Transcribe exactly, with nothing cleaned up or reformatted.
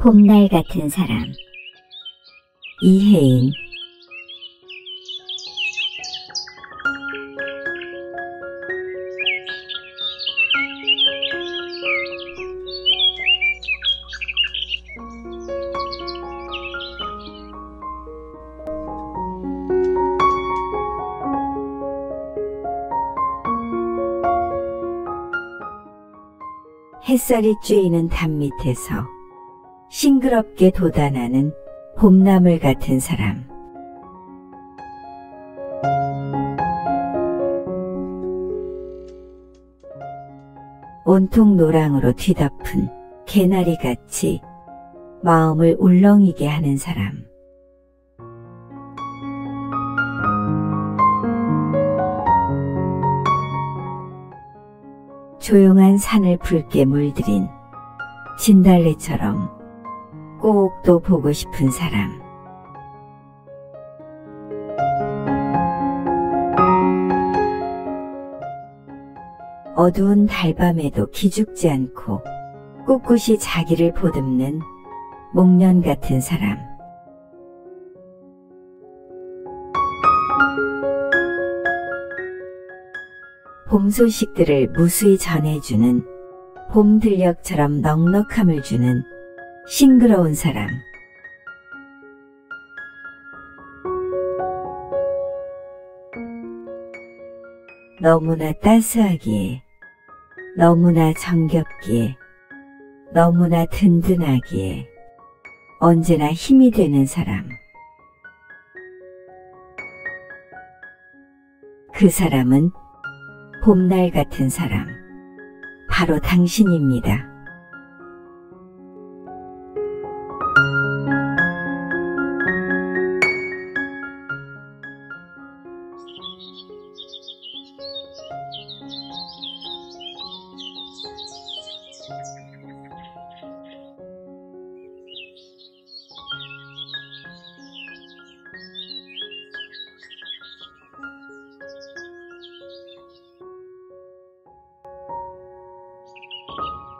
봄날 같은 사람. 이혜인. 햇살이 쬐이는 담 밑에서 싱그럽게 돋아나는 봄나물 같은 사람. 온통 노랑으로 뒤덮은 개나리같이 마음을 울렁이게 하는 사람. 조용한 산을 붉게 물들인 진달래처럼 꼭 또 보고 싶은 사람. 어두운 달밤에도 기죽지 않고 꿋꿋이 자기를 보듬는 목련 같은 사람. 봄 소식들을 무수히 전해주는 봄 들녘처럼 넉넉함을 주는 싱그러운 사람. 너무나 따스하기에, 너무나 정겹기에, 너무나 든든하기에 언제나 힘이 되는 사람. 그 사람은 봄날 같은 사람, 바로 당신입니다. you